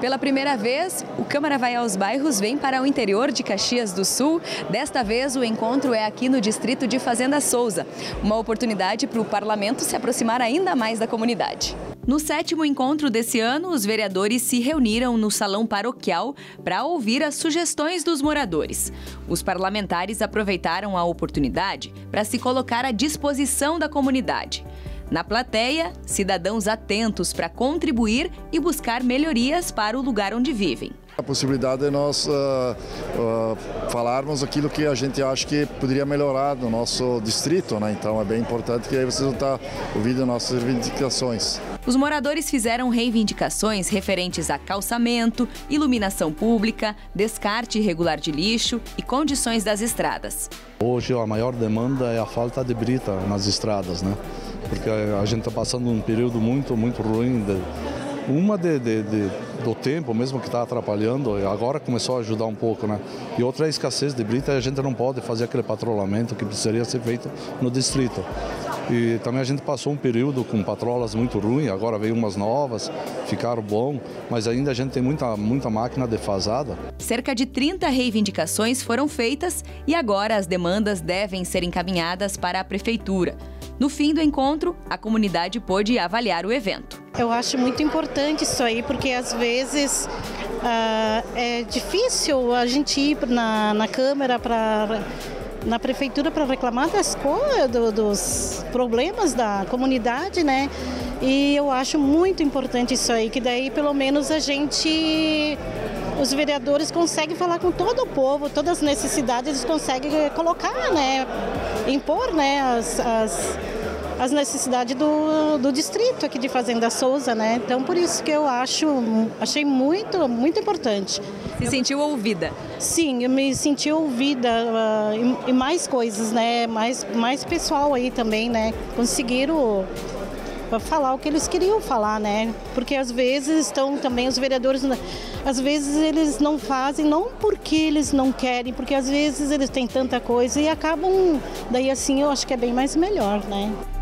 Pela primeira vez, o Câmara Vai aos Bairros vem para o interior de Caxias do Sul. Desta vez, o encontro é aqui no distrito de Fazenda Souza. Uma oportunidade para o parlamento se aproximar ainda mais da comunidade. No 7º encontro desse ano, os vereadores se reuniram no salão paroquial para ouvir as sugestões dos moradores. Os parlamentares aproveitaram a oportunidade para se colocar à disposição da comunidade. Na plateia, cidadãos atentos para contribuir e buscar melhorias para o lugar onde vivem. A possibilidade de nós falarmos aquilo que a gente acha que poderia melhorar no nosso distrito, né? Então é bem importante que aí vocês vão estar ouvindo nossas reivindicações. Os moradores fizeram reivindicações referentes a calçamento, iluminação pública, descarte irregular de lixo e condições das estradas. Hoje a maior demanda é a falta de brita nas estradas, né? Porque a gente está passando um período muito ruim. Do tempo mesmo que está atrapalhando, agora começou a ajudar um pouco, né? E outra é a escassez de brita, a gente não pode fazer aquele patrulhamento que precisaria ser feito no distrito. E também a gente passou um período com patrolas muito ruins, agora veio umas novas, ficaram bom, mas ainda a gente tem muita máquina defasada. Cerca de 30 reivindicações foram feitas e agora as demandas devem ser encaminhadas para a prefeitura. No fim do encontro, a comunidade pôde avaliar o evento. Eu acho muito importante isso aí, porque às vezes é difícil a gente ir na Câmara, na Prefeitura para reclamar das coisas, dos problemas da comunidade, né? E eu acho muito importante isso aí, que daí pelo menos os vereadores conseguem falar com todo o povo, todas as necessidades eles conseguem colocar, né? Impor, né? As necessidades do distrito aqui de Fazenda Souza, né? Então, por isso que eu achei muito importante. Se sentiu ouvida? Sim, eu me senti ouvida e mais coisas, né? Mais pessoal aí também, né? Conseguiram falar o que eles queriam falar, né? Porque às vezes estão também os vereadores, às vezes eles não fazem, não porque eles não querem, porque às vezes eles têm tanta coisa e acabam, daí assim eu acho que é bem mais melhor, né?